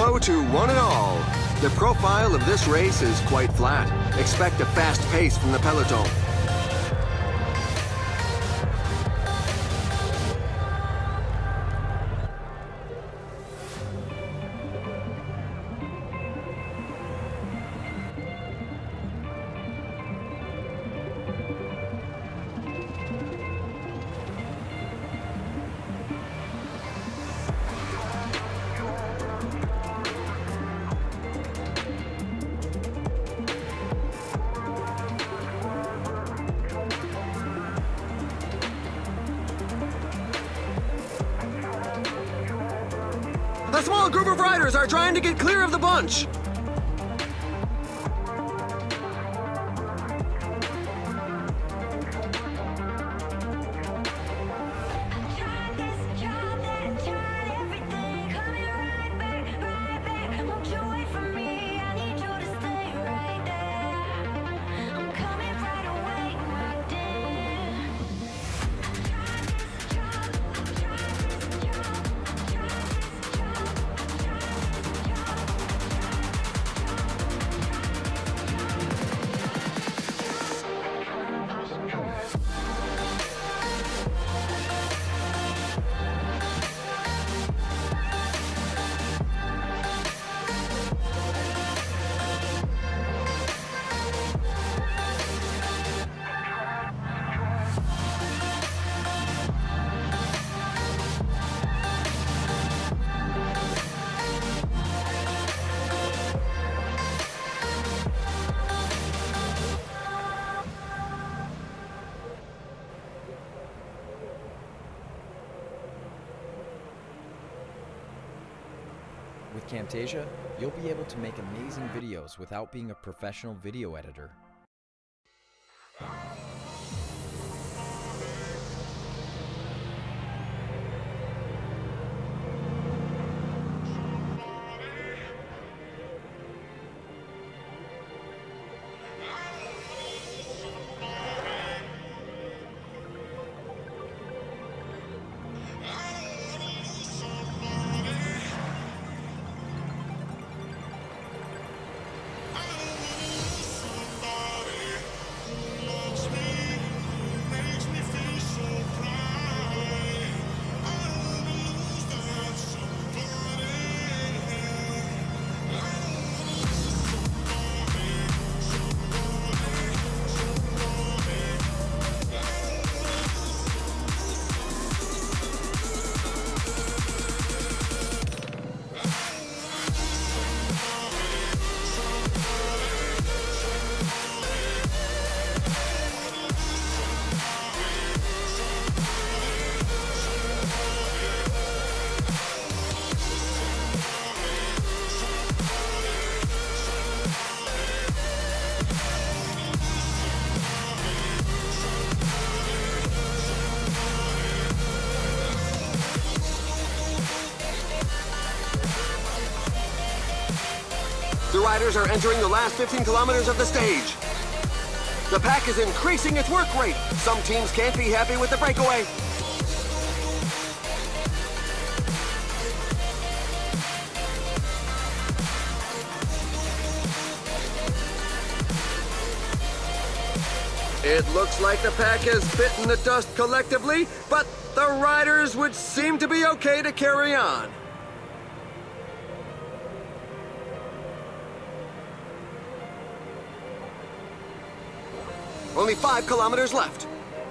hello to one and all. The profile of this race is quite flat. Expect a fast pace from the peloton. A small group of riders are trying to get clear of the bunch. With Camtasia, you'll be able to make amazing videos without being a professional video editor. The riders are entering the last 15 kilometers of the stage. The pack is increasing its work rate. Some teams can't be happy with the breakaway. It looks like the pack has bitten the dust collectively, but the riders would seem to be okay to carry on. Only 5 kilometers left.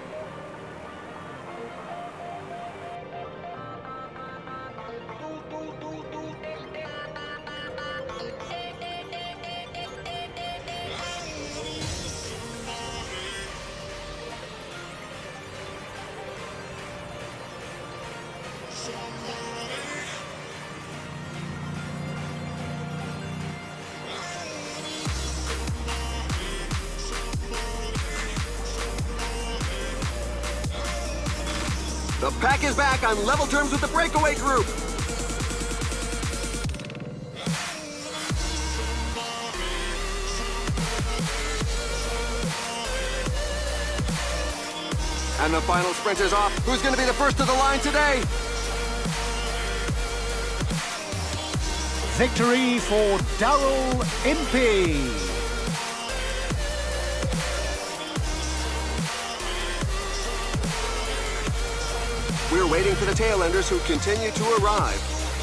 The pack is back on level terms with the breakaway group. And the final sprint is off. Who's going to be the first to the line today? Victory for Daryl Impey. We're waiting for the tailenders who continue to arrive.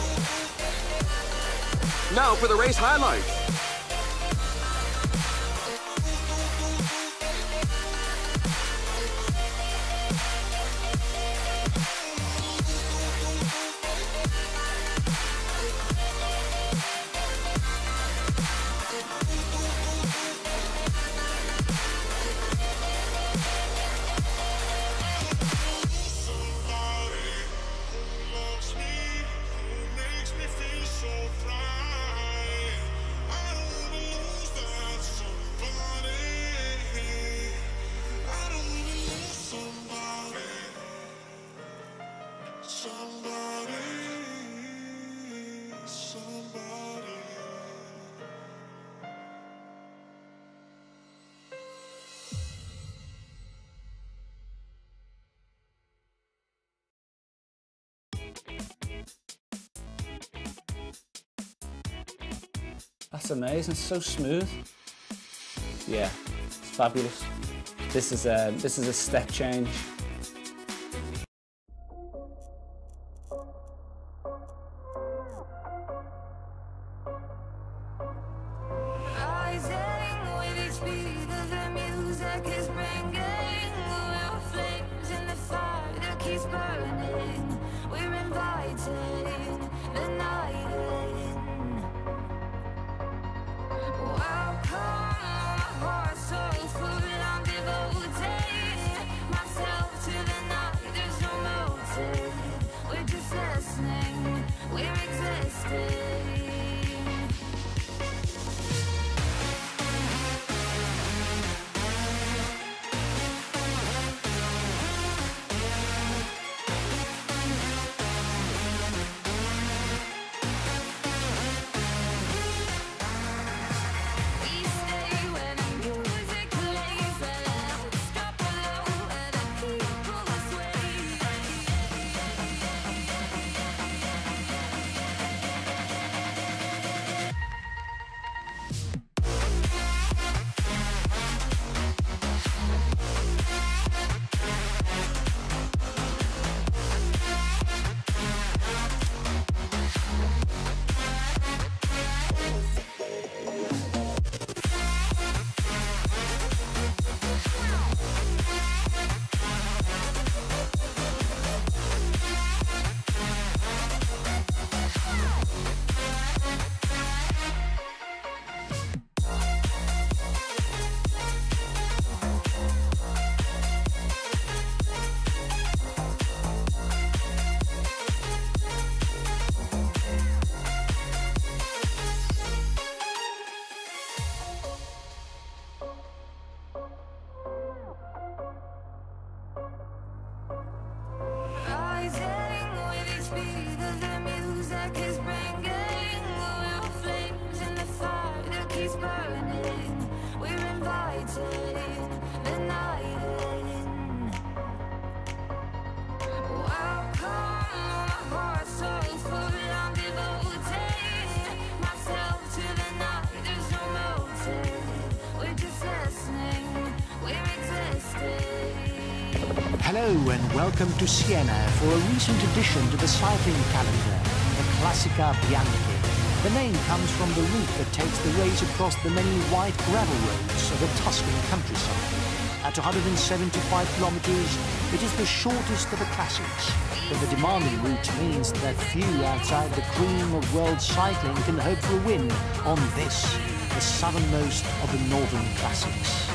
Now for the race highlights. That's amazing, so smooth. Yeah, it's fabulous. This is a step change. Hello and welcome to Siena for a recent addition to the cycling calendar, the Classica Bianchi. The name comes from the route that takes the race across the many white gravel roads of the Tuscan countryside. At 175 kilometers, it is the shortest of the classics, but the demanding route means that few outside the cream of world cycling can hope for a win on this, the southernmost of the northern classics.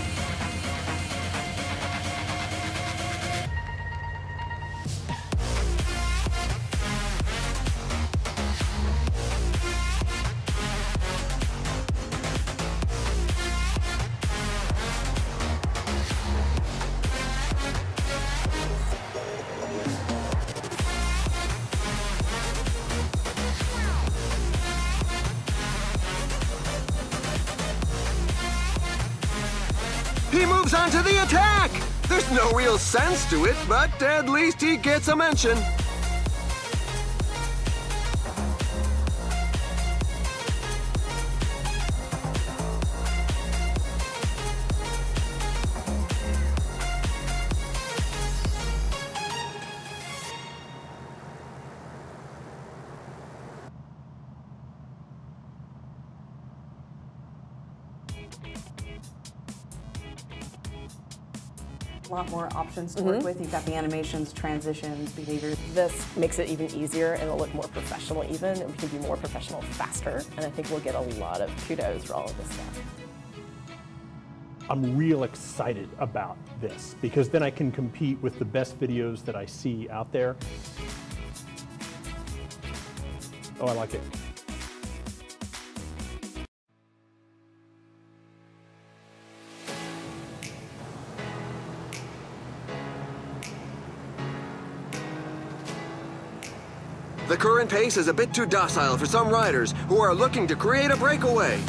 He moves on to the attack! There's no real sense to it, but at least he gets a mention. a lot more options to work with. You've got the animations, transitions, behavior. This makes it even easier and it'll look more professional even, and we can be more professional faster, and I think we'll get a lot of kudos for all of this stuff. I'm real excited about this because then I can compete with the best videos that I see out there. Oh, I like it. The current pace is a bit too docile for some riders who are looking to create a breakaway.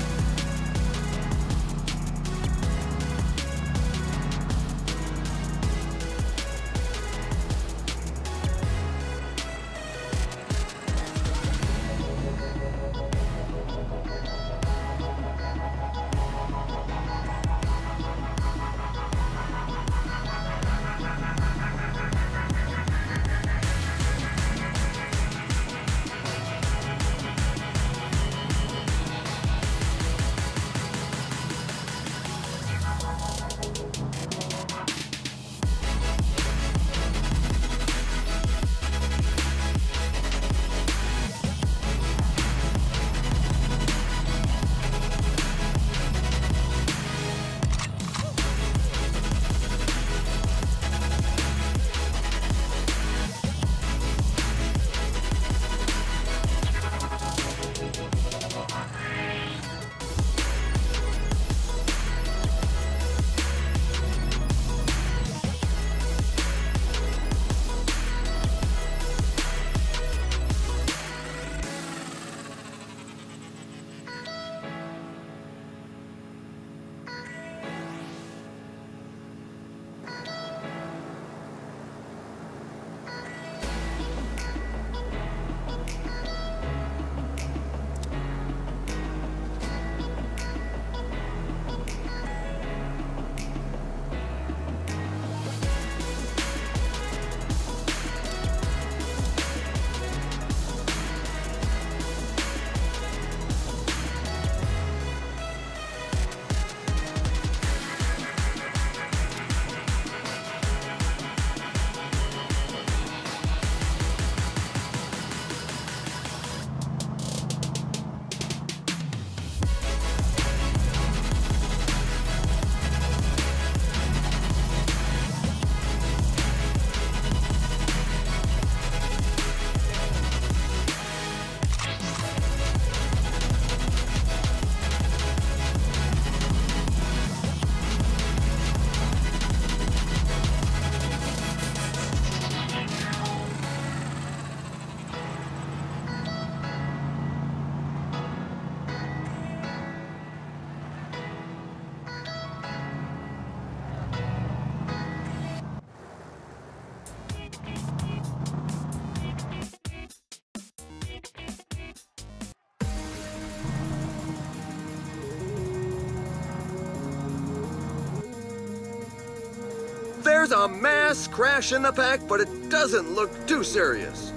There's a mass crash in the pack, but it doesn't look too serious.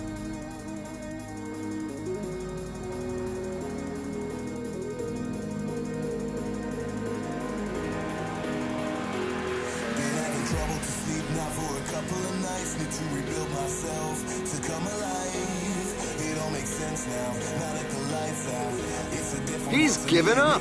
He's given up.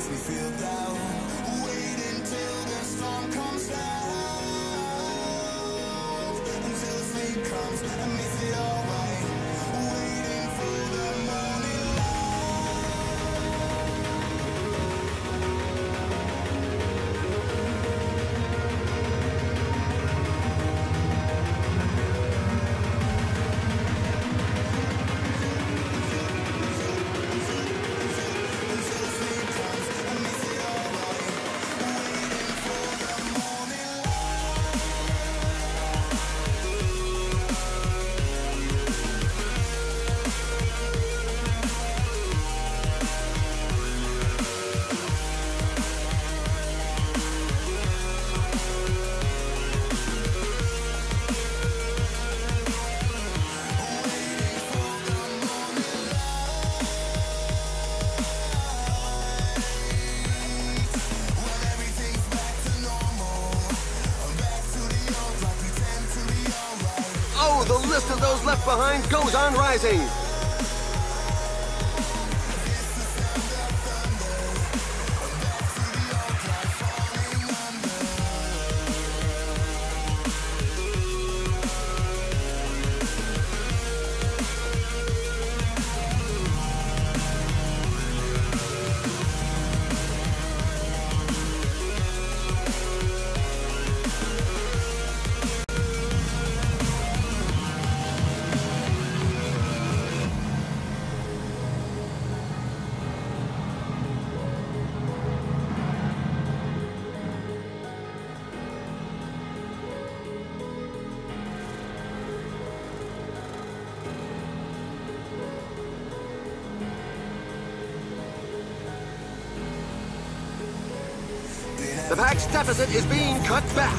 Oh, the list of those left behind goes on rising. The pack's deficit is being cut back.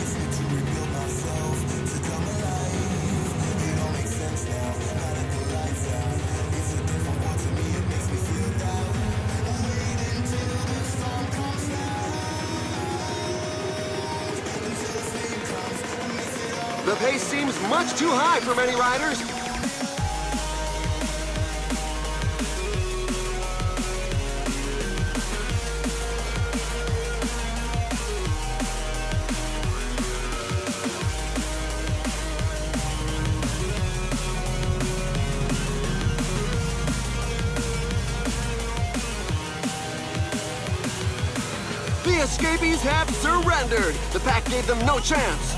The pace seems much too high for many riders. The escapees have surrendered. The pack gave them no chance.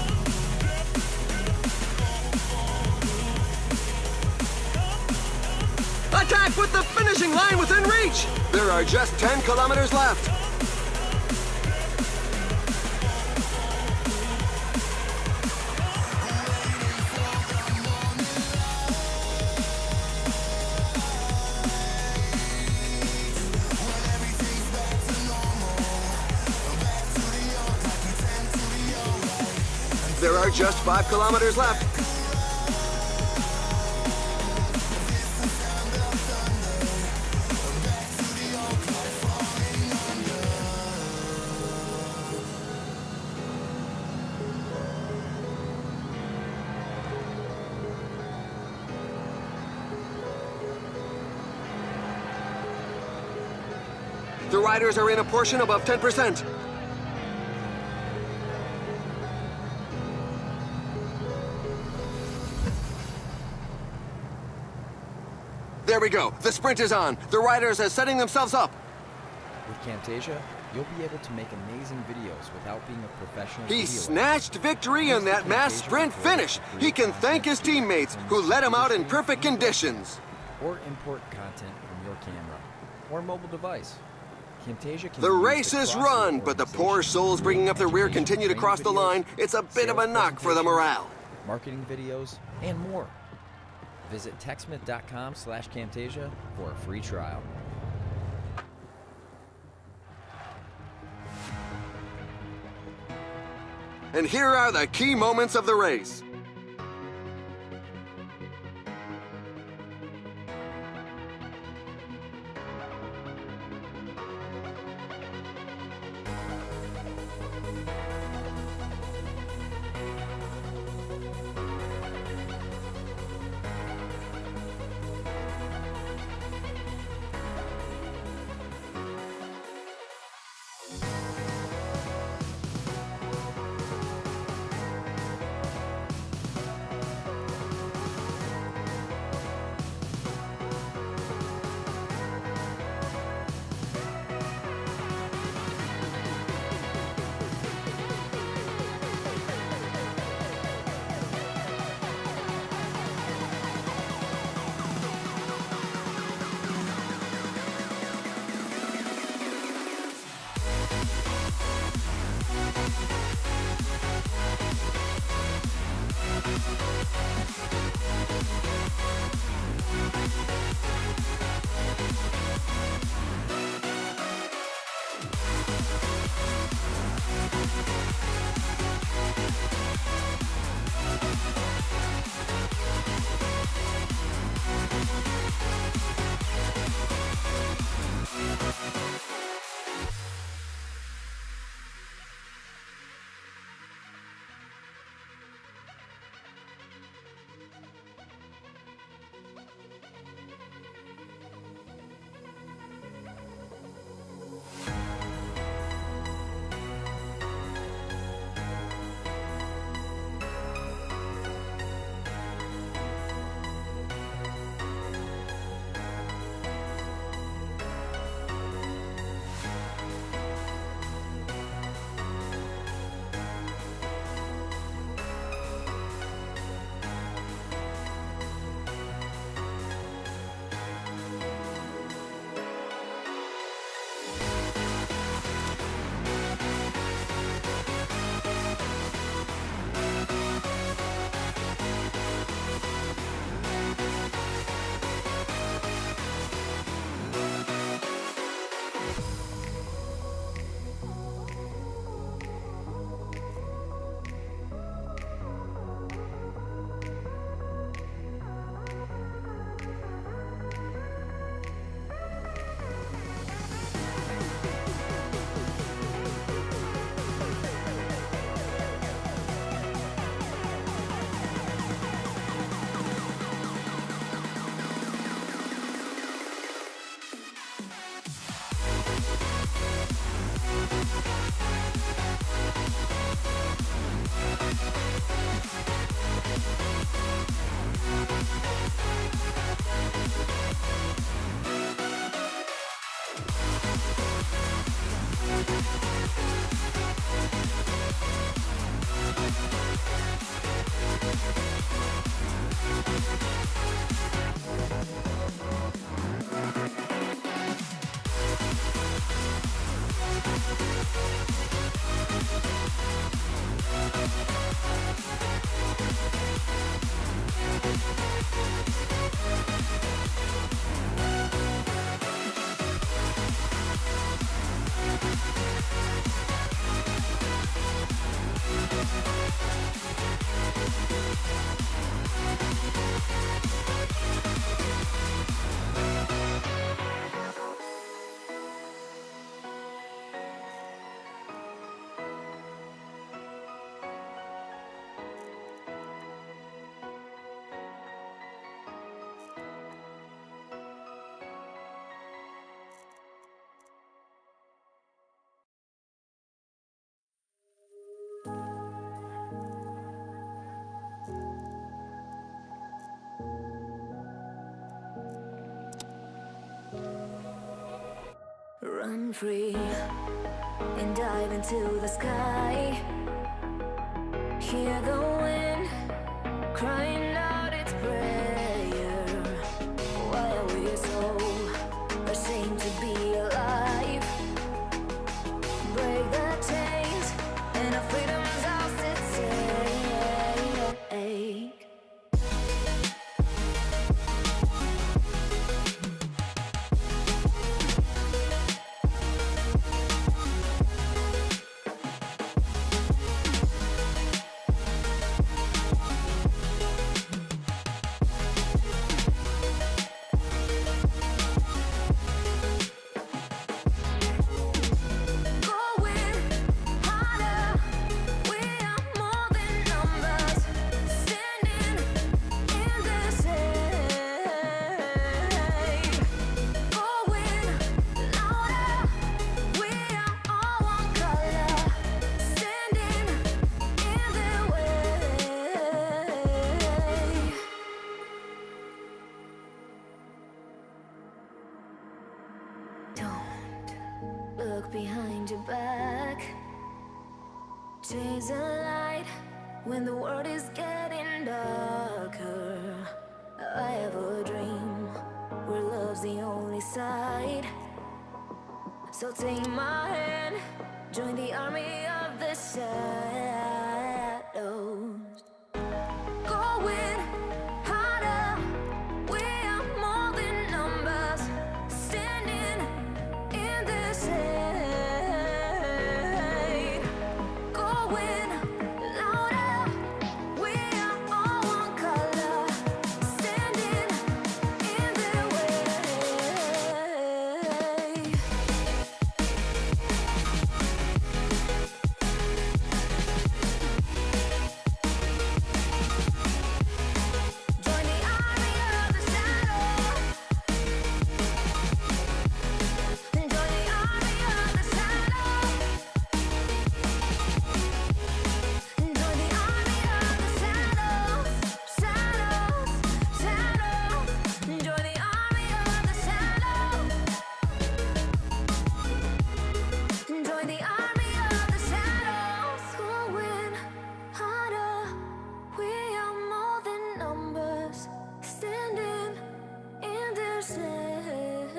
Attack with the finishing line within reach. There are just 10 kilometers left. There are just 5 kilometers left. The riders are in a portion above 10%. There we go. The sprint is on. The riders are setting themselves up. With Camtasia, you'll be able to make amazing videos without being a professional He video snatched victory in that mass sprint finish. He can thank his teammates who let him out in perfect conditions. or import content from your camera or mobile device. Camtasia can The be used race is across run, your but the poor organization. souls bringing up the rear Camtasia continue to training cross the videos, line. It's a bit of a sales knock for the morale. marketing videos, and more. Visit techsmith.com/Camtasia for a free trial. And here are the key moments of the race. run free and dive into the sky. Hear the wind crying out its prayer. Why are we so ashamed to be alive? Break the chains and our freedom's ours to take. Look behind your back. Chase a light when the world is getting darker. I have a dream where love's the only side. So take my hand, join the army of the shadows. Going harder, we are more than numbers. Standing in the shade. Going louder, we are all one color. Standing in the way. Join the army of the shadows. Join the army of the shadows. Join the army of the shadows. Shadows, shadows. Join the army of the shadows. Join the army of the shadows. Going harder, we are more than numbers. Standing in their shade.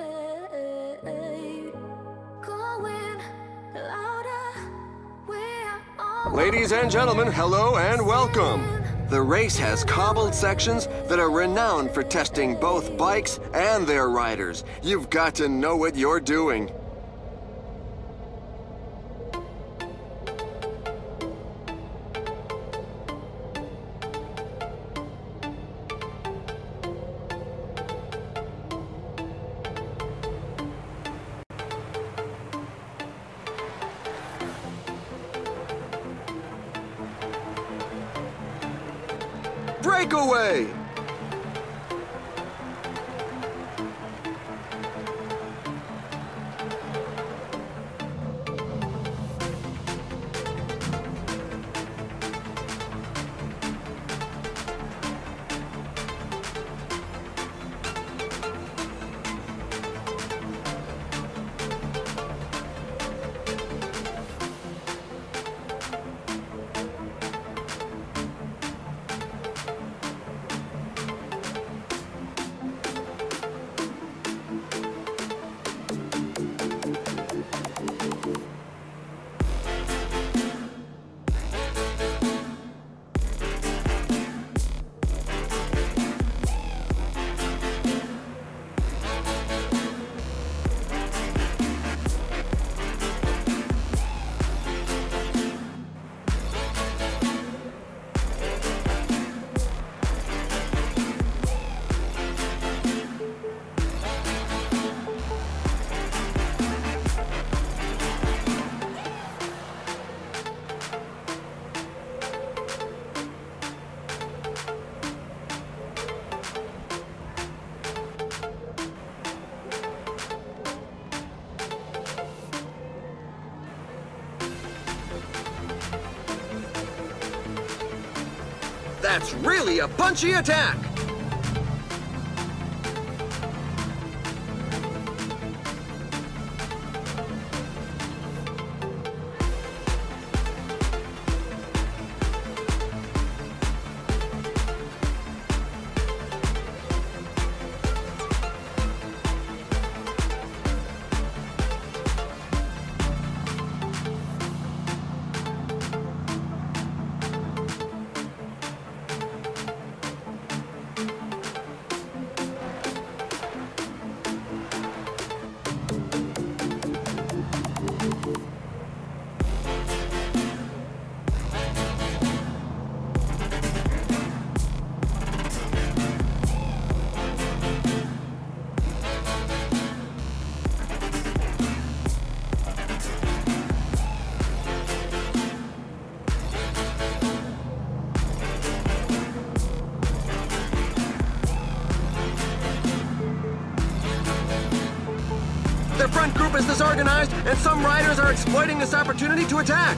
Going louder, we are all. Ladies and gentlemen, hello and welcome. The race has cobbled sections that are renowned for testing both bikes and their riders. You've got to know what you're doing. Breakaway! That's really a punchy attack! group is disorganized, and some riders are exploiting this opportunity to attack.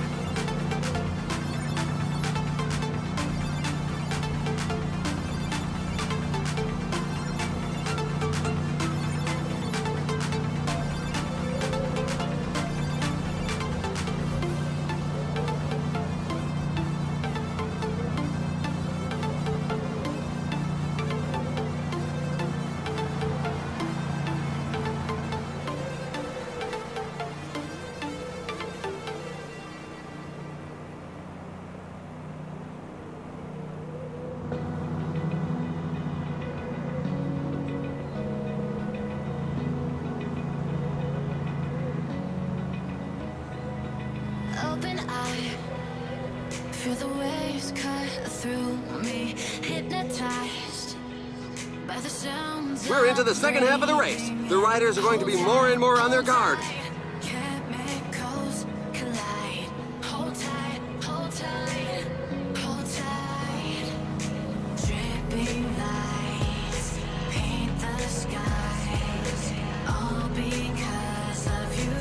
Open eye, feel the waves cut through me, hypnotized by the sounds. We're into the second half of the race. The riders are going to be more and more on their guard. Chemicals collide. Hold tight, hold tight, hold tight. Dripping lights paint the skies, all because of you.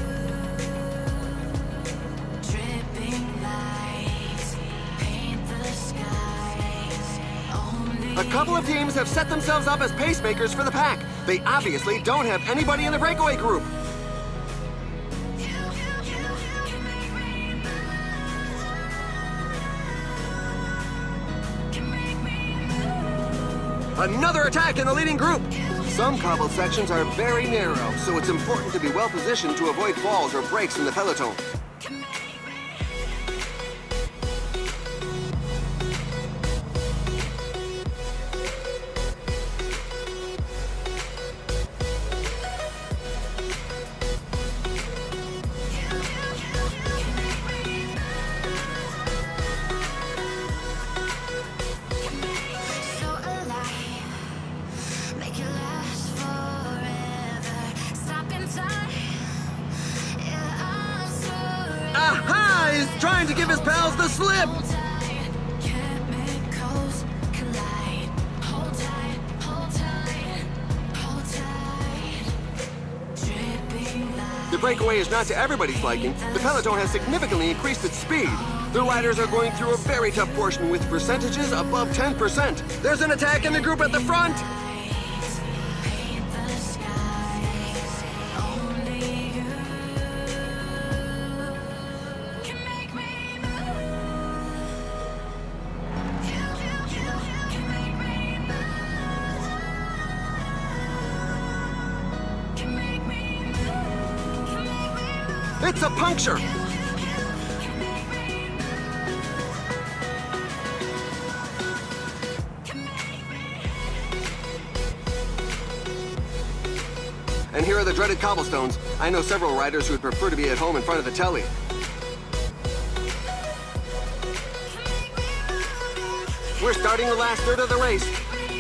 A couple of teams have set themselves up as pacemakers for the pack. They obviously don't have anybody in the breakaway group. Another attack in the leading group. Some cobbled sections are very narrow, so it's important to be well positioned to avoid falls or breaks in the peloton. Aha! He's trying to give his pals the slip! The breakaway is not to everybody's liking. The peloton has significantly increased its speed. The riders are going through a very tough portion with percentages above 10%. There's an attack in the group at the front! It's a puncture! And here are the dreaded cobblestones. I know several riders who would prefer to be at home in front of the telly. We're starting the last third of the race.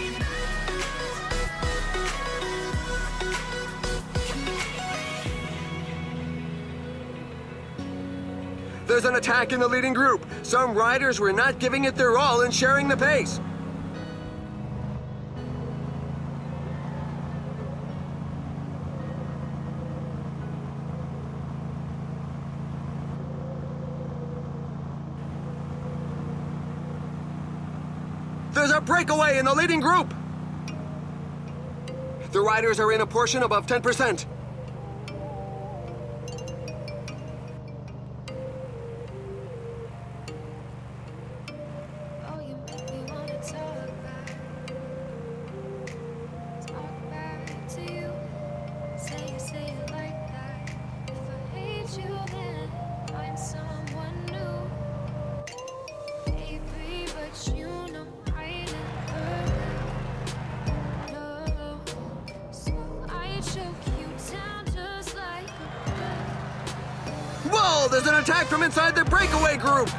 There's an attack in the leading group. Some riders were not giving it their all in sharing the pace. There's a breakaway in the leading group. The riders are in a portion above 10%. Whoa, there's an attack from inside the breakaway group!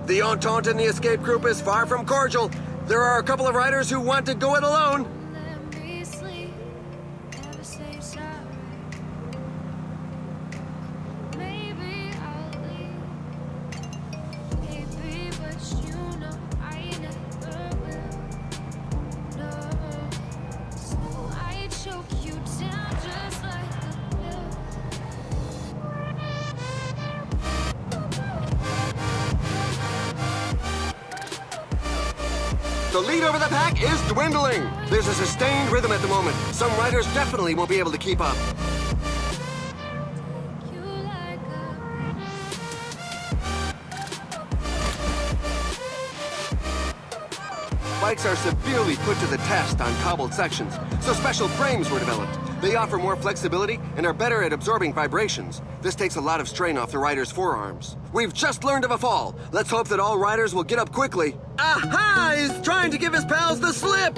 The Entente in the escape group is far from cordial. There are a couple of riders who want to go it alone. Let me sleep, never say sorry. Maybe I'll leave. Maybe, but you know I never will. No, so I choke you down just like a pill. The lead over the pack is dwindling. There's a sustained rhythm at the moment. Some riders definitely won't be able to keep up. You like a Bikes are severely put to the test on cobbled sections, so special frames were developed. They offer more flexibility and are better at absorbing vibrations. This takes a lot of strain off the rider's forearms. We've just learned of a fall. Let's hope that all riders will get up quickly. Aha! He's trying to give his pals the slip!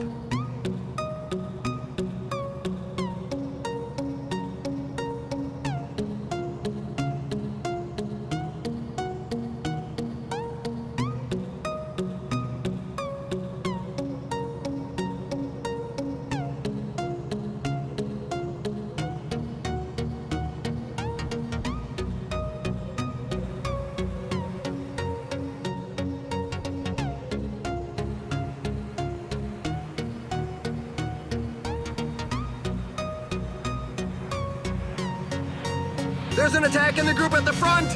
There's an attack in the group at the front!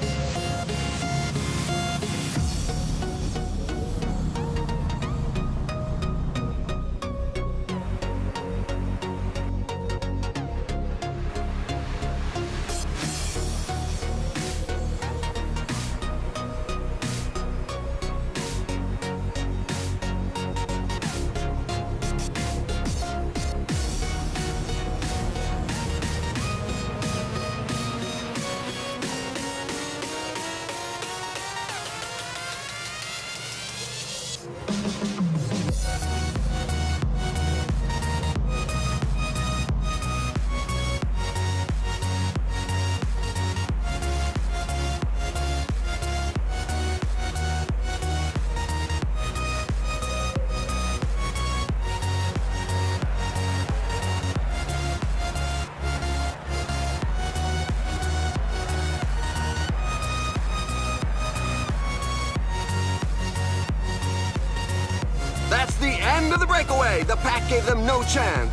That's the end of the breakaway. The pack gave them no chance.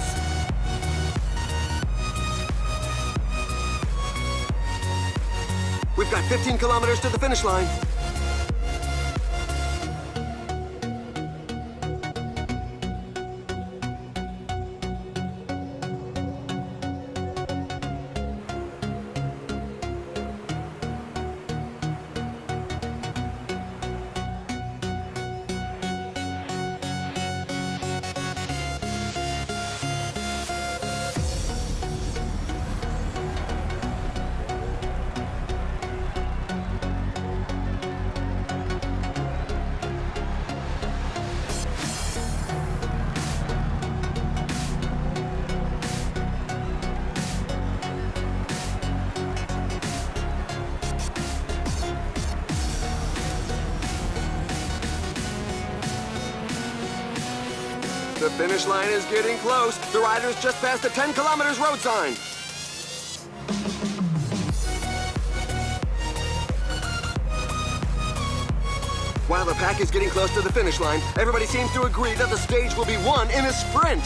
We've got 15 kilometers to the finish line. The finish line is getting close. The riders just passed the 10 kilometers road sign. While the pack is getting close to the finish line, everybody seems to agree that the stage will be won in a sprint.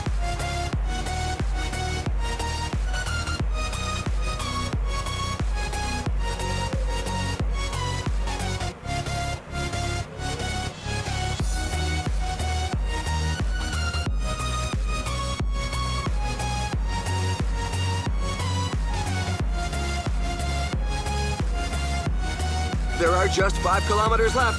There are just 5 kilometers left.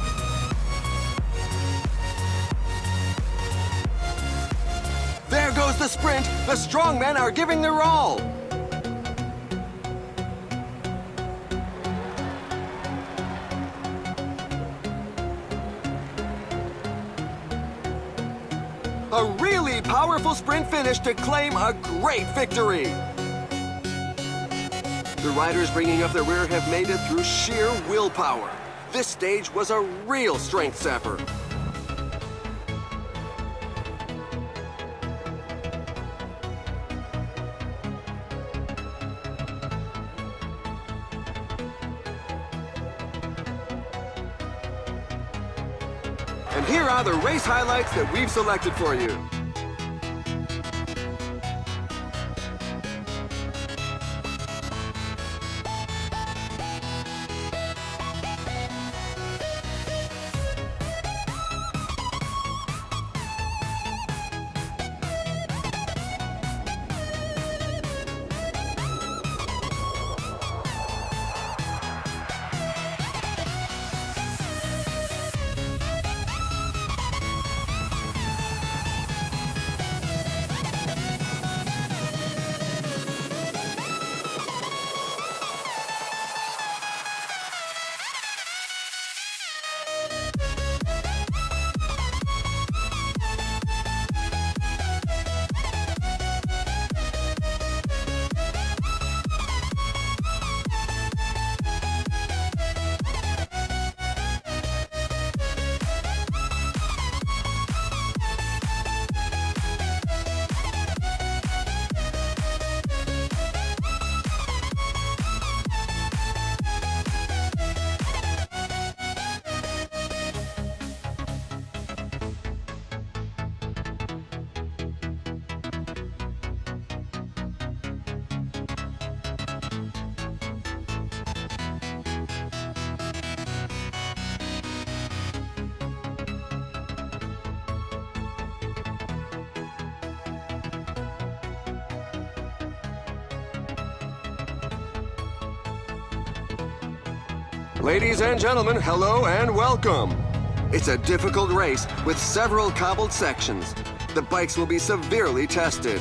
There goes the sprint, the strongmen are giving their all. A really powerful sprint finish to claim a great victory. The riders bringing up the rear have made it through sheer willpower. This stage was a real strength sapper. And here are the race highlights that we've selected for you. Ladies and gentlemen, hello and welcome. It's a difficult race with several cobbled sections. The bikes will be severely tested.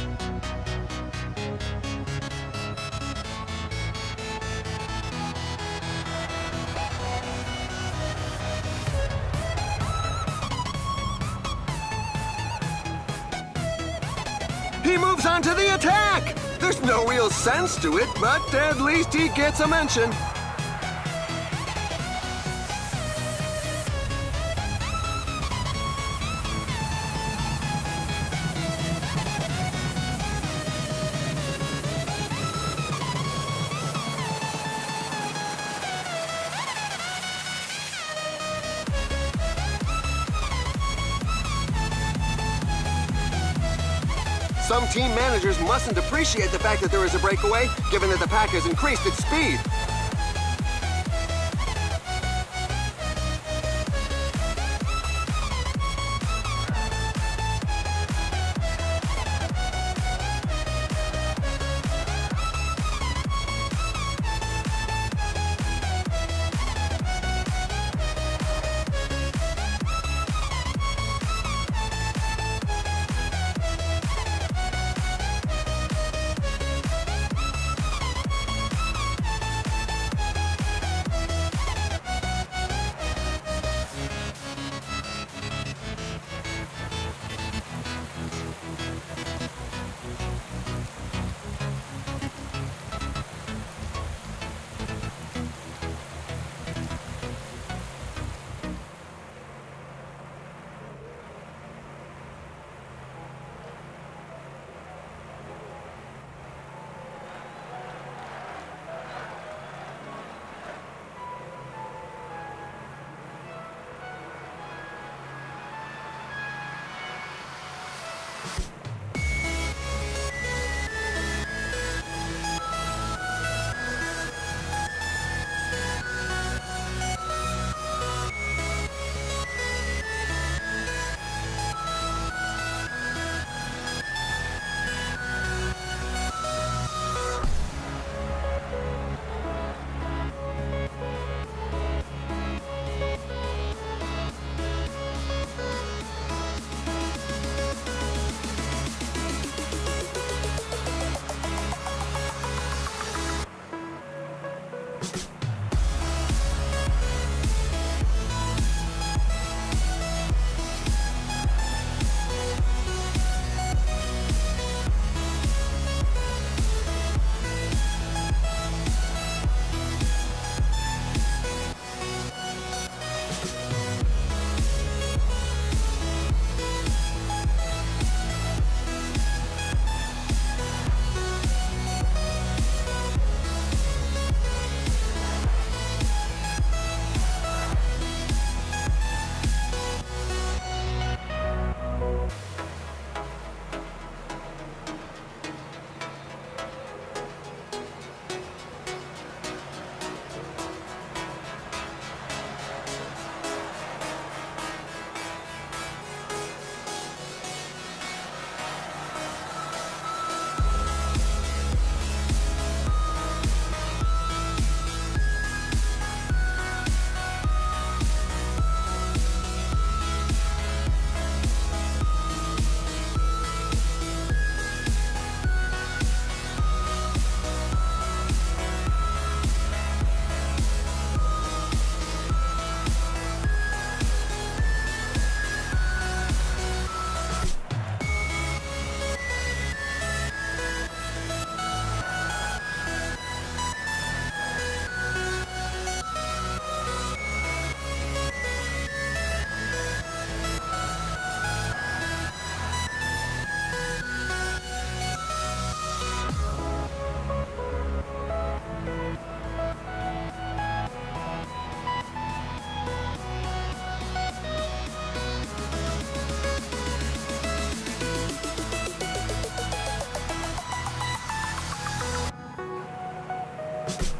He moves on to the attack! There's no real sense to it, but at least he gets a mention. Some team managers mustn't appreciate the fact that there is a breakaway, given that the pack has increased its speed.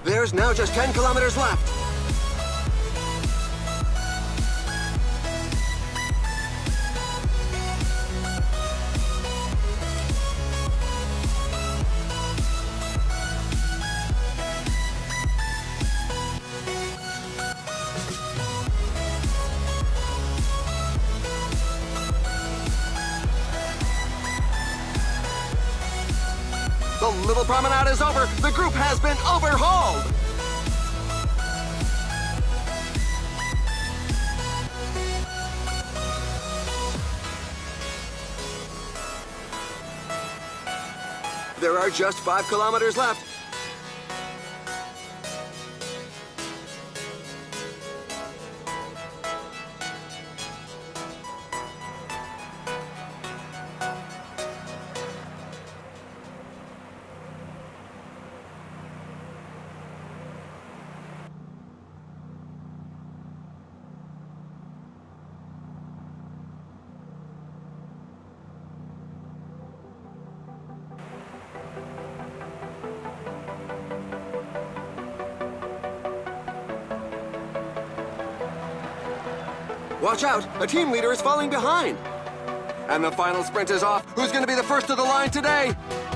There's now just 10 kilometers left. The little promenade is over. The group has been overhauled. There are just 5 kilometers left. Watch out, a team leader is falling behind. And the final sprint is off. Who's going to be the first to the line today?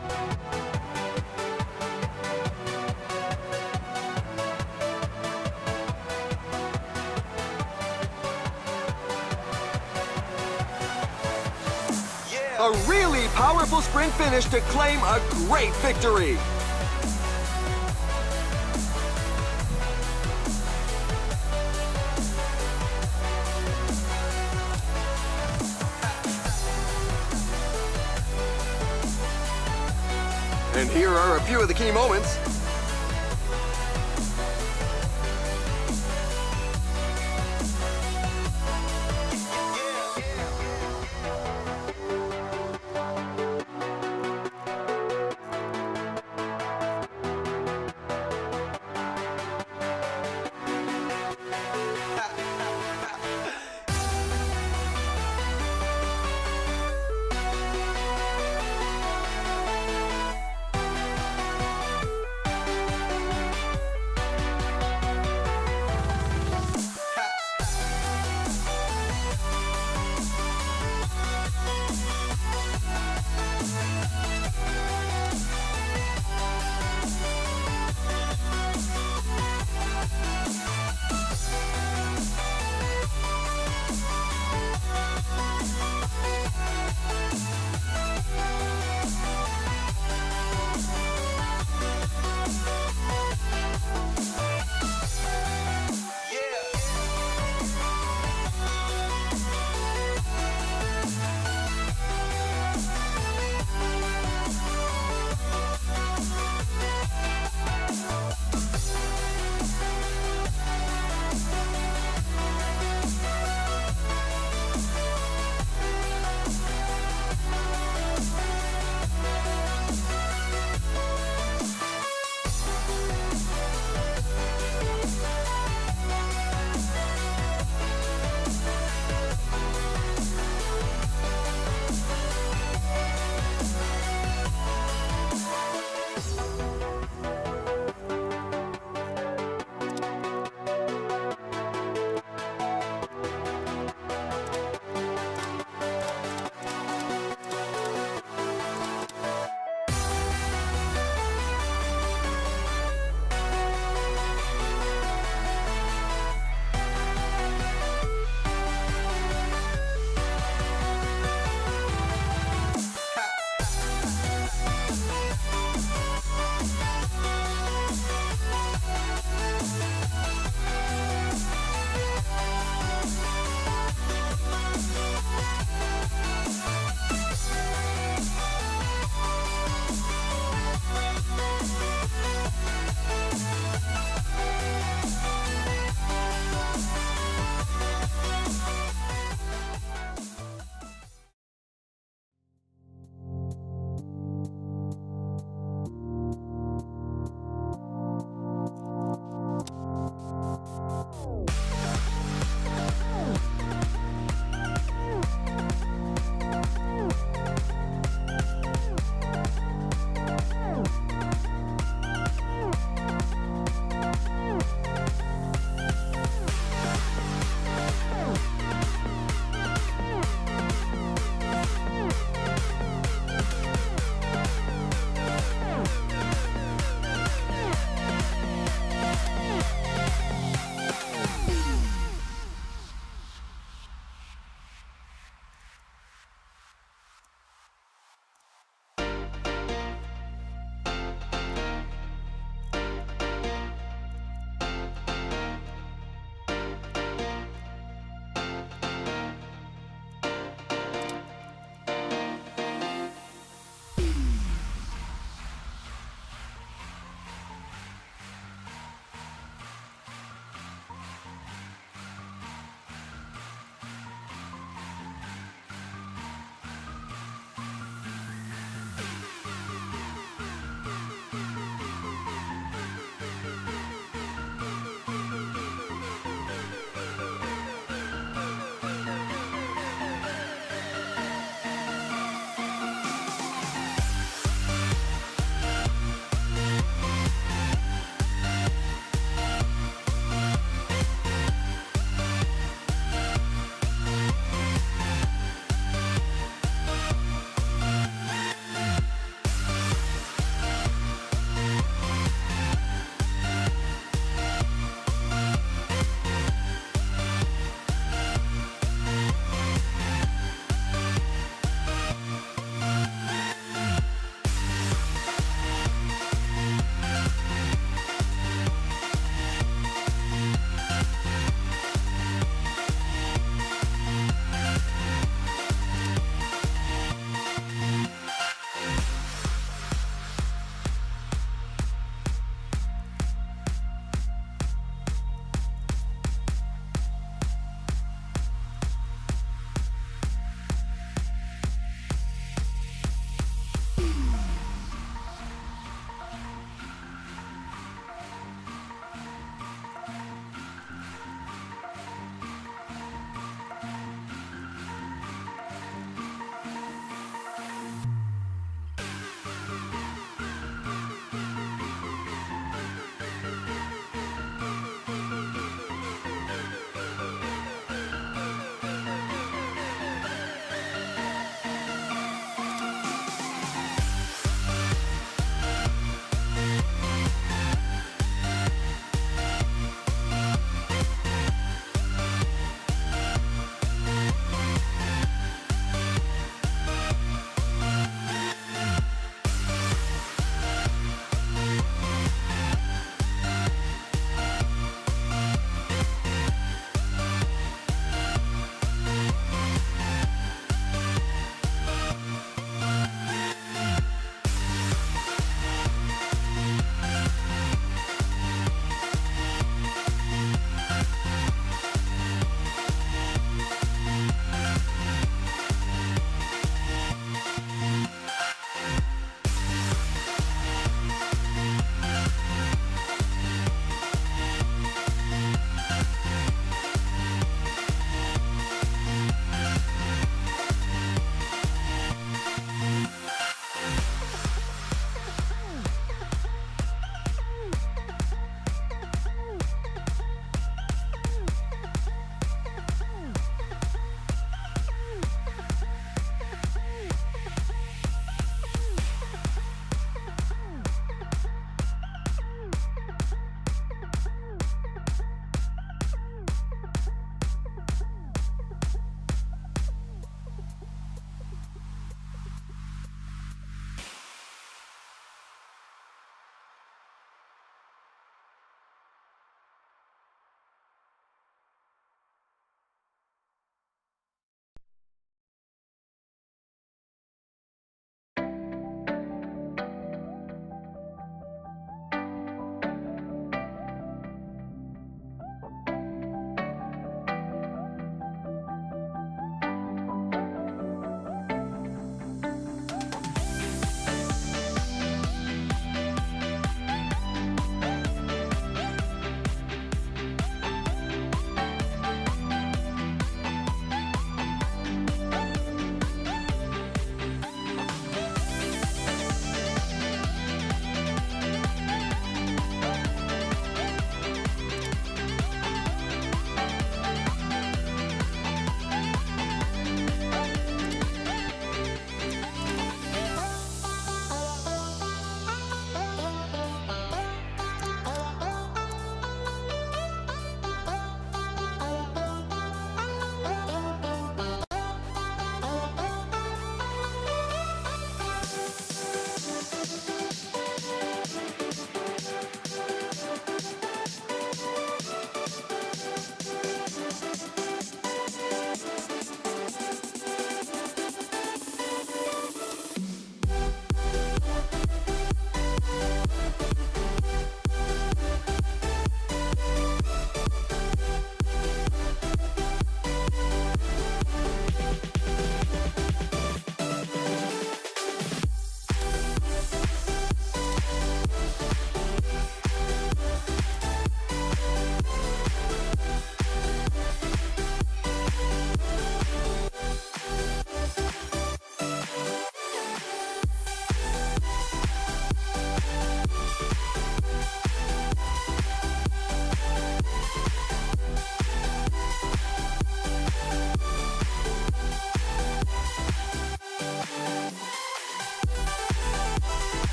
A really powerful sprint finish to claim a great victory. And here are a few of the key moments.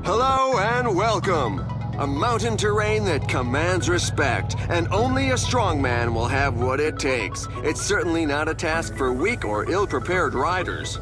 Hello and welcome. A mountain terrain that commands respect, and only a strong man will have what it takes. It's certainly not a task for weak or ill-prepared riders.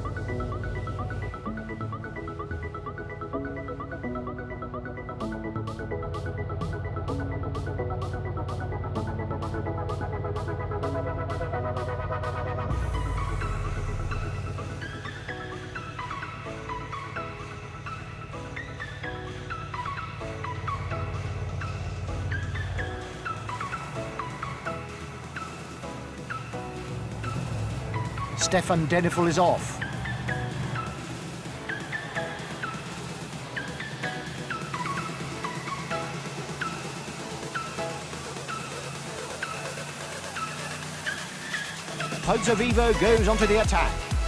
Stefan Denifl is off. Pozzovivo goes onto the attack.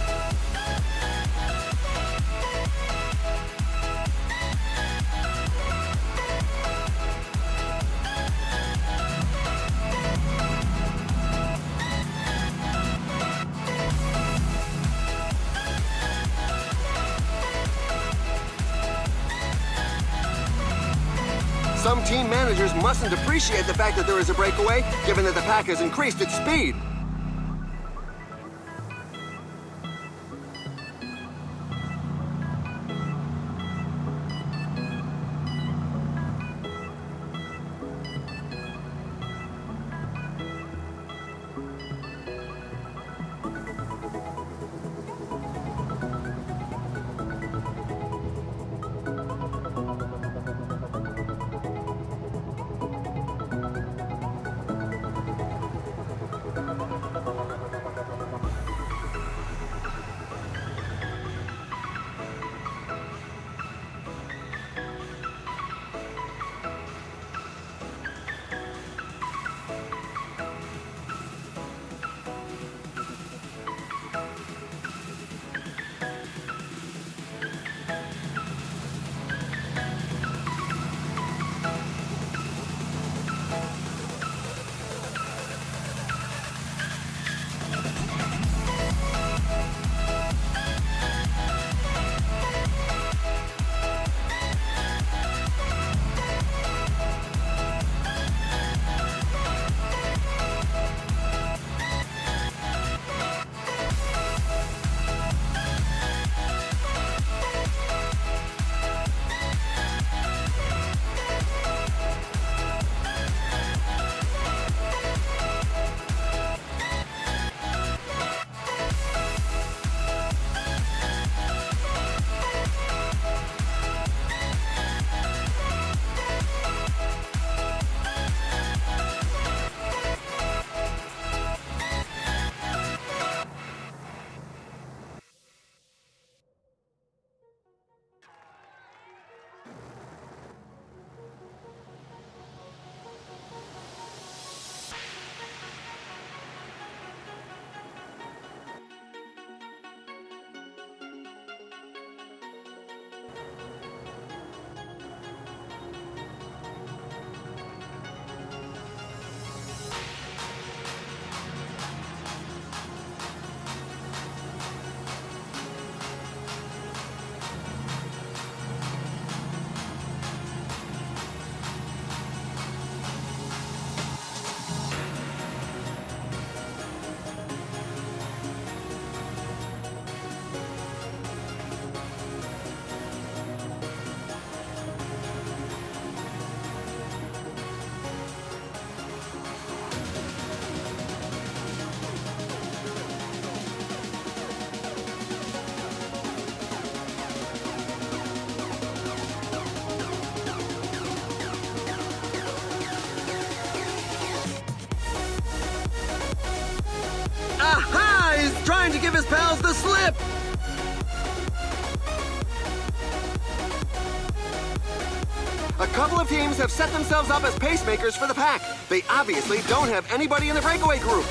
Some team managers mustn't appreciate the fact that there is a breakaway, given that the pack has increased its speed. Aha! He's trying to give his pals the slip! A couple of teams have set themselves up as pacemakers for the pack. They obviously don't have anybody in the breakaway group.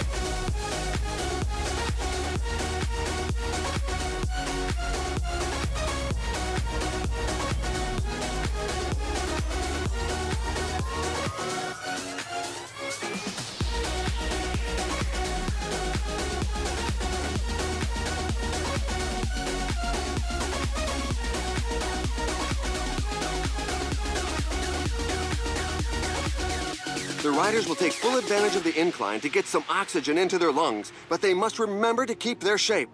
The riders will take full advantage of the incline to get some oxygen into their lungs, but they must remember to keep their shape.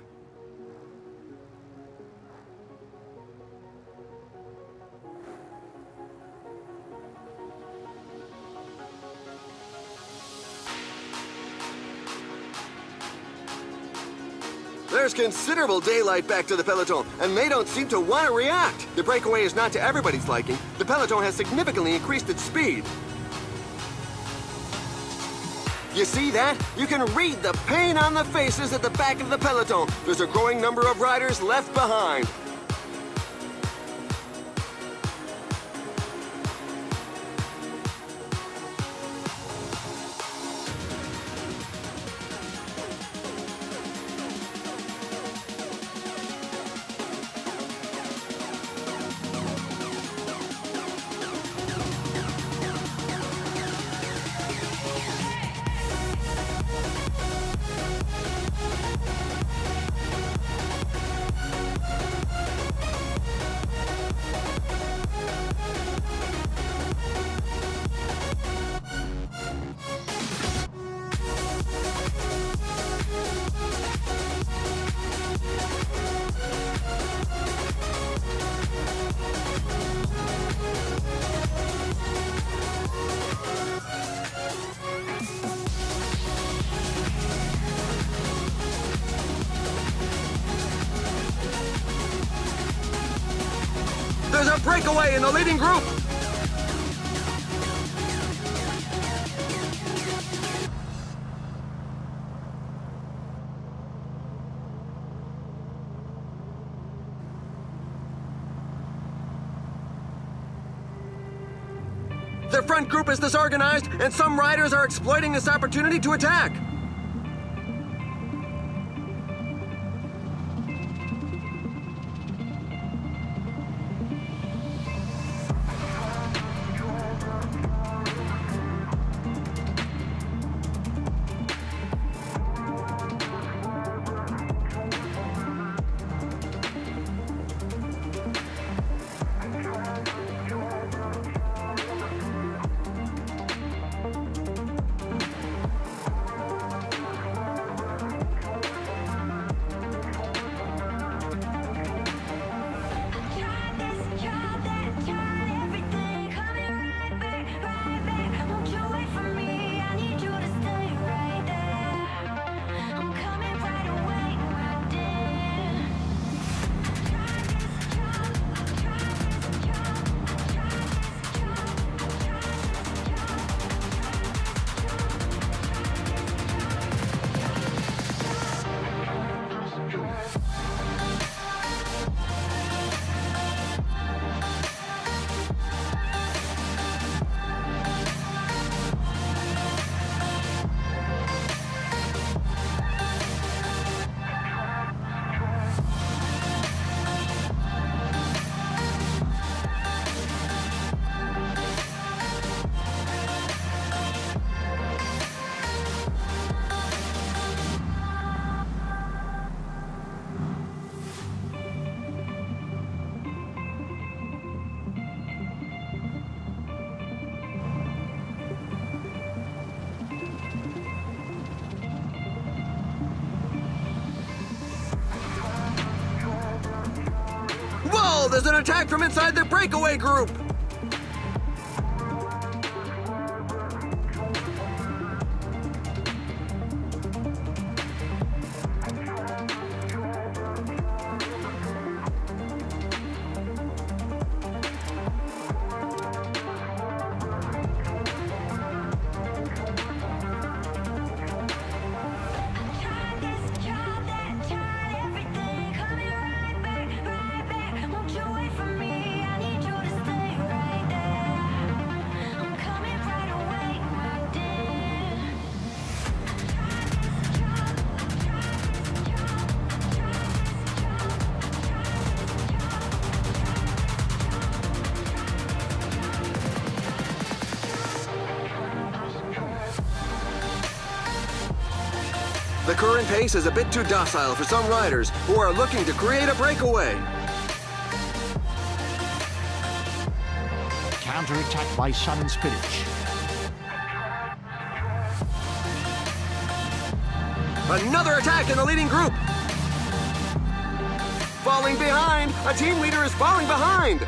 There's considerable daylight back to the peloton, and they don't seem to want to react. The breakaway is not to everybody's liking. The peloton has significantly increased its speed. You see that? You can read the pain on the faces at the back of the peloton. There's a growing number of riders left behind. There's a breakaway in the leading group. Their front group is disorganized, and some riders are exploiting this opportunity to attack. Whoa, there's an attack from inside the breakaway group! The current pace is a bit too docile for some riders who are looking to create a breakaway. Counter-attack by Sun and Spinach. Another attack in the leading group. Falling behind. A team leader is falling behind.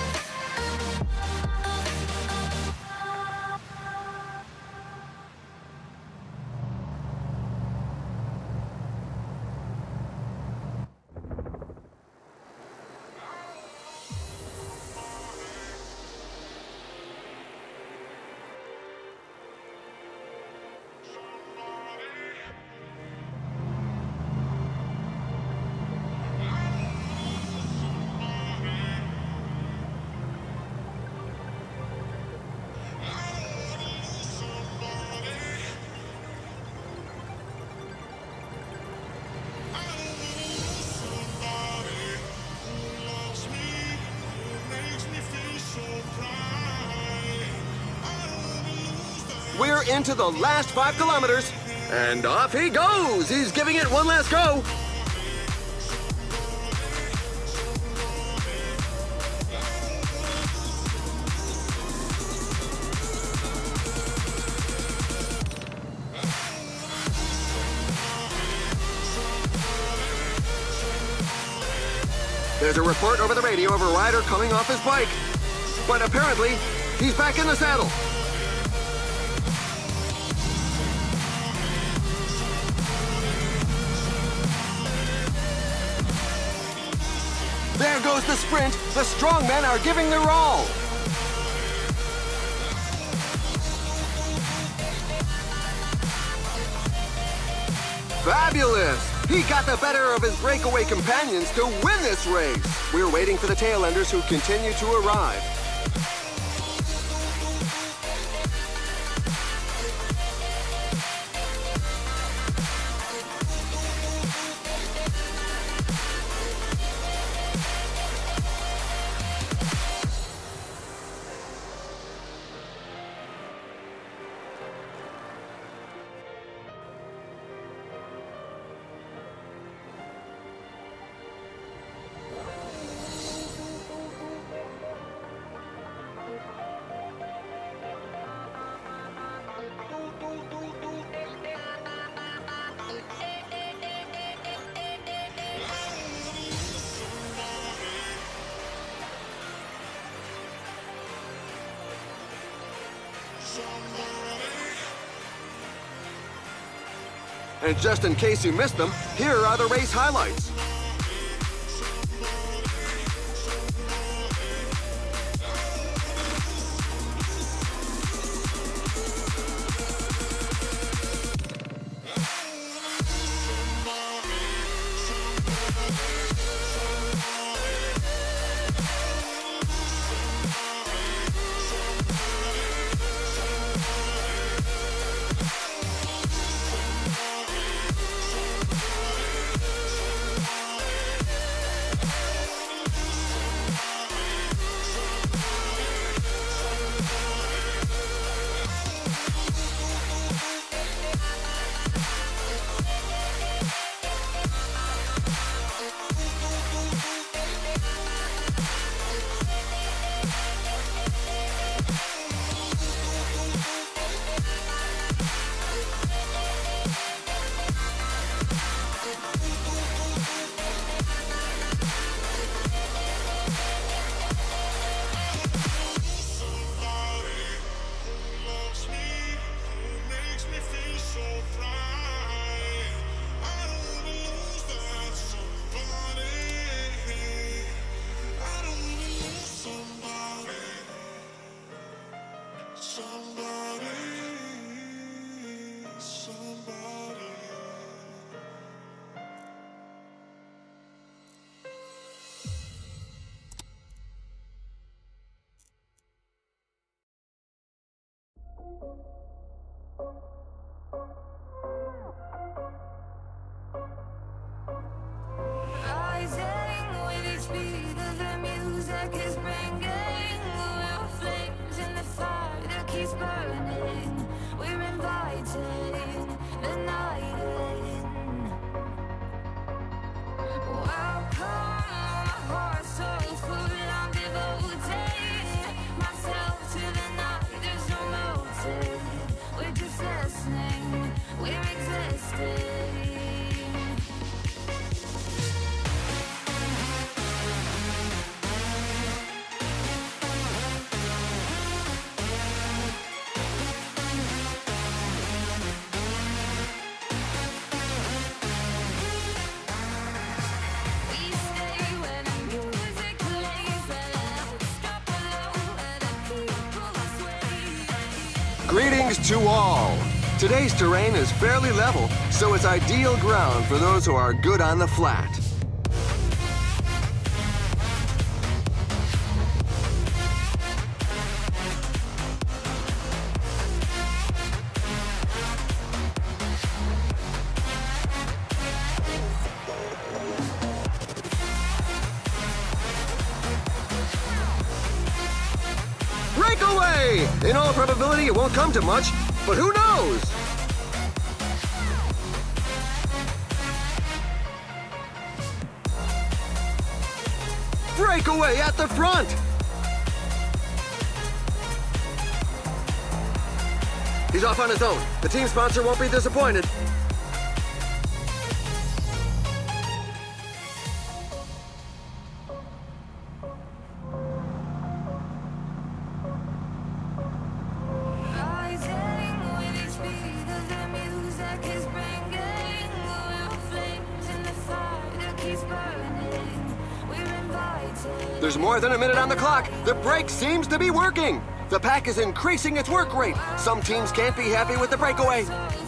We're into the last 5 kilometers, and off he goes. He's giving it one last go. There's a report over the radio of a rider coming off his bike, but apparently he's back in the saddle. There goes the sprint. The strongmen are giving their all. Fabulous! He got the better of his breakaway companions to win this race. We're waiting for the tail-enders who continue to arrive. And just in case you missed them, here are the race highlights. Greetings to all. Today's terrain is fairly level, so it's ideal ground for those who are good on the flat. Breakaway! In all probability, it won't come to much, but who knows? Breakaway at the front! He's off on his own. The team sponsor won't be disappointed. There's more than a minute on the clock. The brake seems to be working. The pack is increasing its work rate. Some teams can't be happy with the breakaway.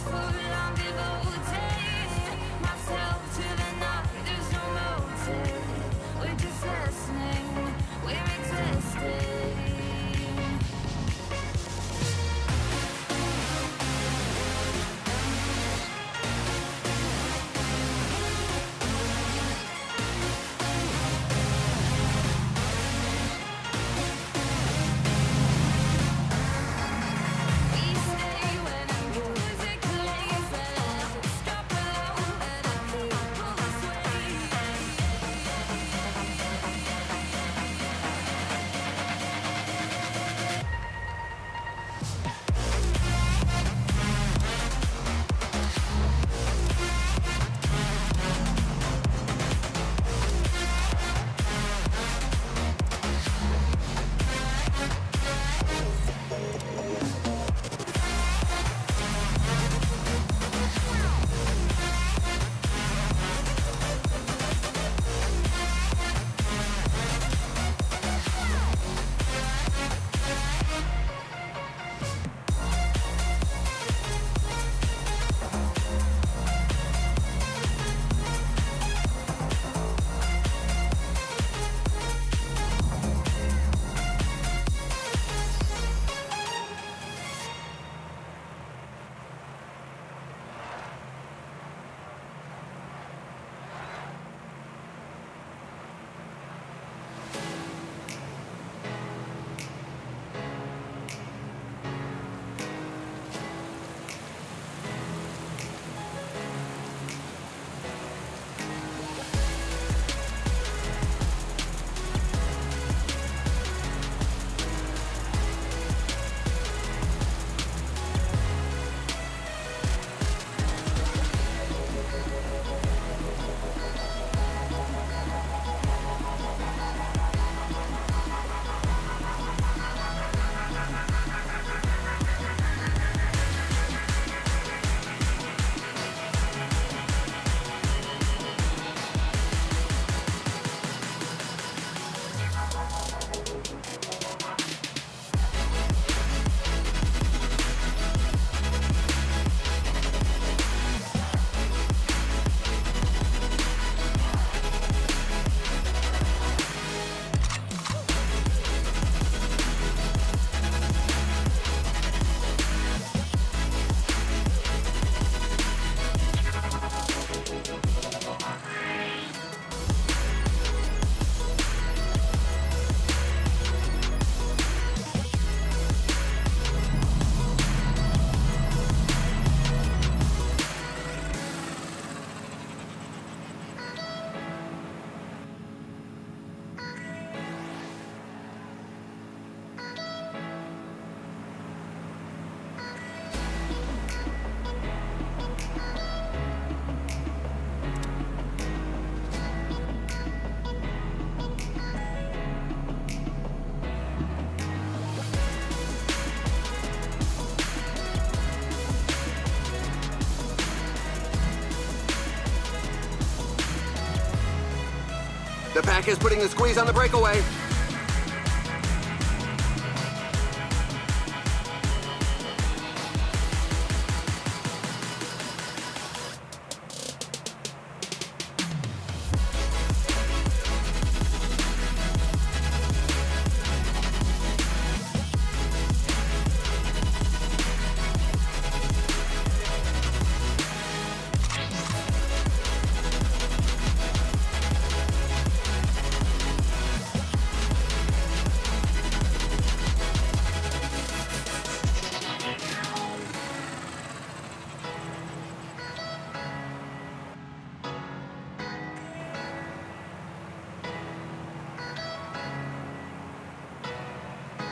The pack is putting the squeeze on the breakaway.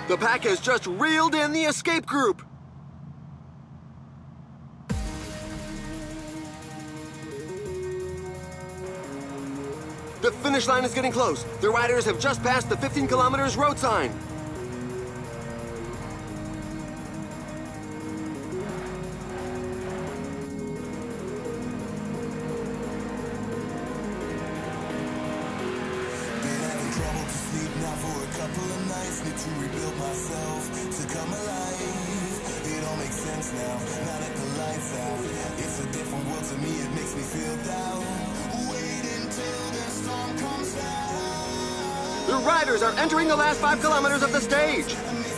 The pack has just reeled in the escape group. The finish line is getting close. The riders have just passed the 15 kilometers road sign. The riders are entering the last 5 kilometers of the stage.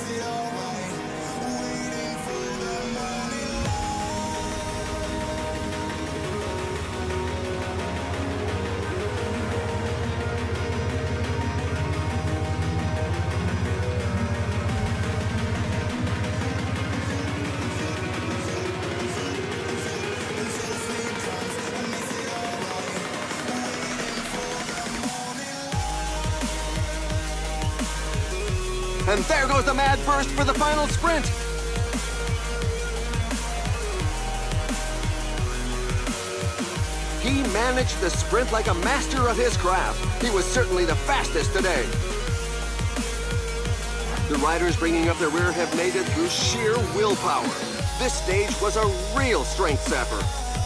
And there goes the mad burst for the final sprint. He managed the sprint like a master of his craft. He was certainly the fastest today. The riders bringing up the rear have made it through sheer willpower. This stage was a real strength sapper.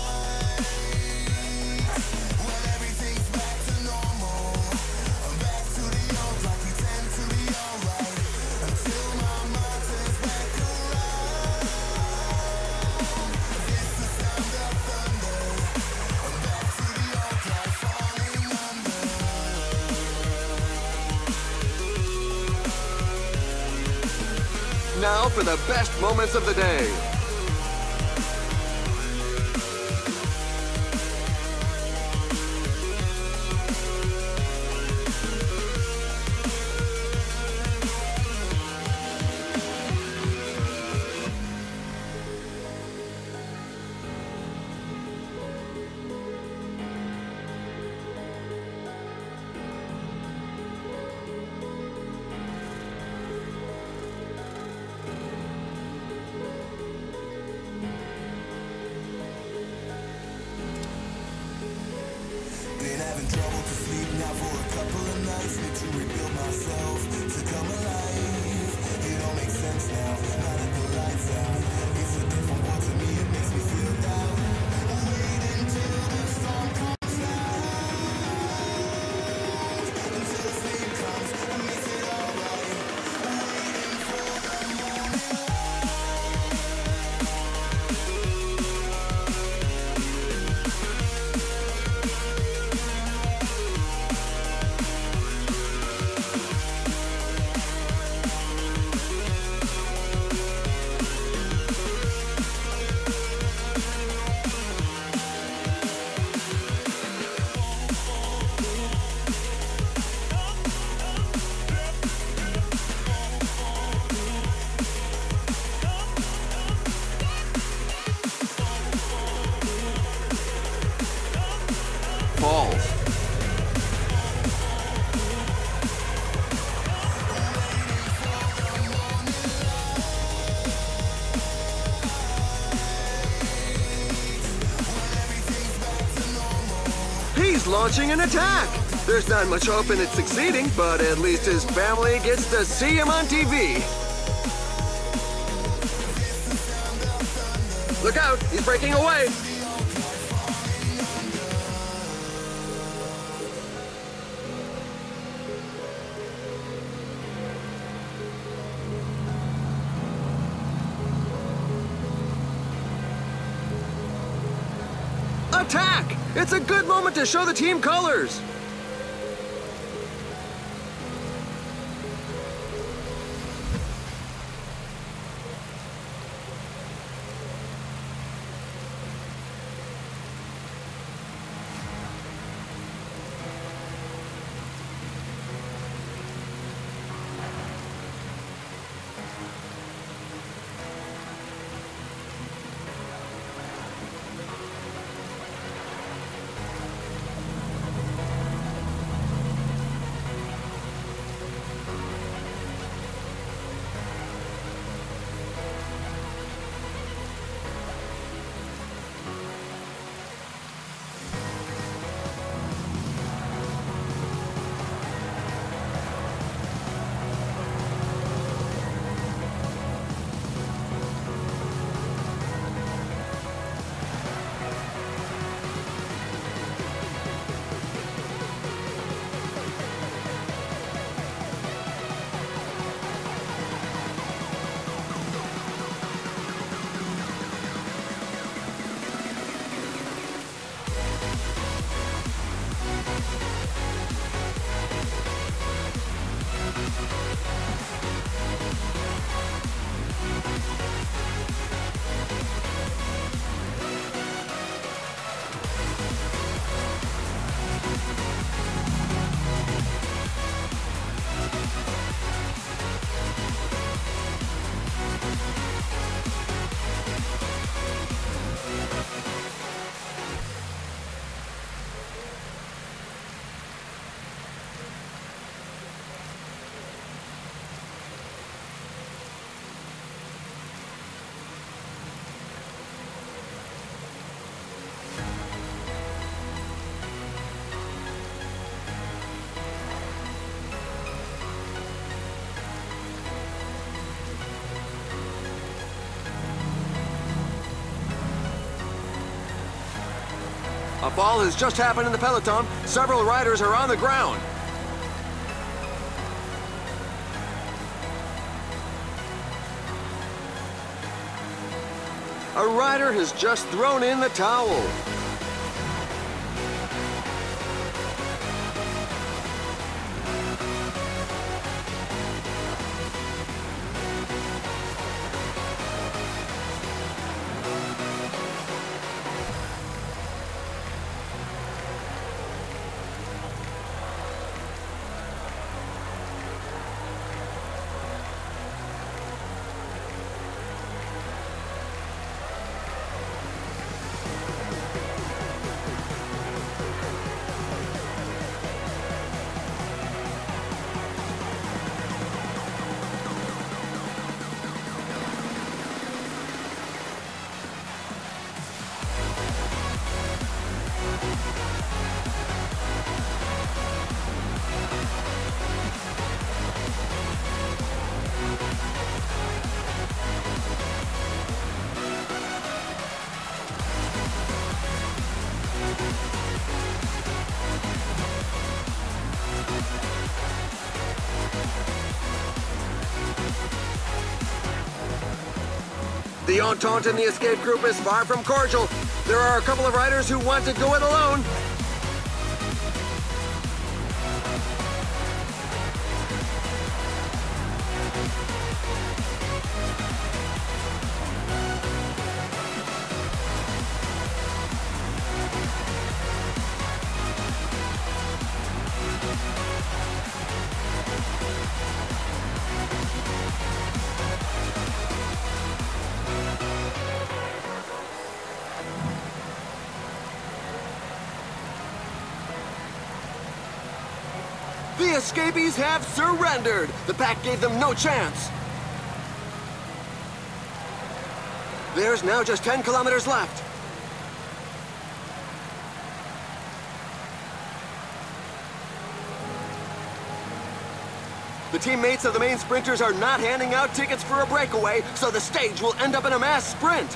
Now for the best moments of the day. He's launching an attack. There's not much hope in it succeeding, but at least his family gets to see him on TV. Look out, he's breaking away. Attack! It's a good moment to show the team colors. A fall has just happened in the peloton. Several riders are on the ground. A rider has just thrown in the towel. The entente in the escape group is far from cordial. There are a couple of riders who want to go it alone. The escapees have surrendered. The pack gave them no chance. There's now just 10 kilometers left. The teammates of the main sprinters are not handing out tickets for a breakaway, so the stage will end up in a mass sprint.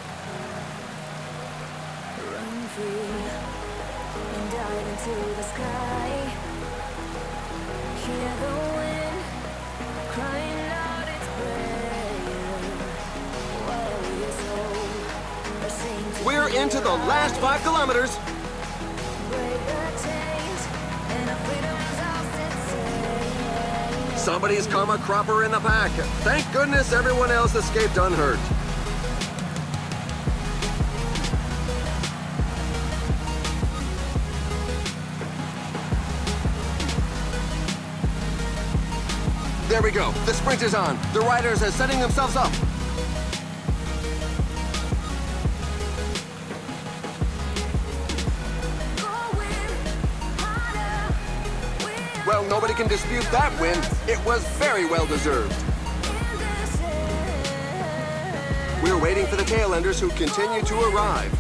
Run free and dive into the sky. Hear the wind crying out its prayer. While your soul are singing. We're into the last 5 kilometers. Break the chains and our freedom's ours to take. Somebody's come a cropper in the pack. Thank goodness everyone else escaped unhurt. There we go. The sprint is on. The riders are setting themselves up. Well, nobody can dispute that win. It was very well deserved. We're waiting for the tailenders who continue to arrive.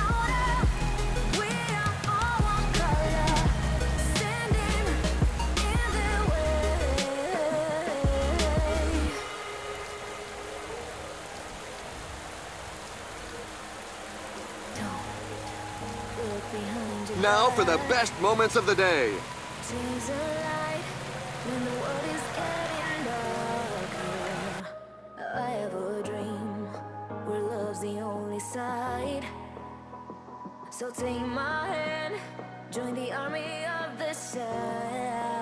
Now for the best moments of the day. Seems a light when the world is getting darker. I have a dream where love's the only side. So take my hand, join the army of the side.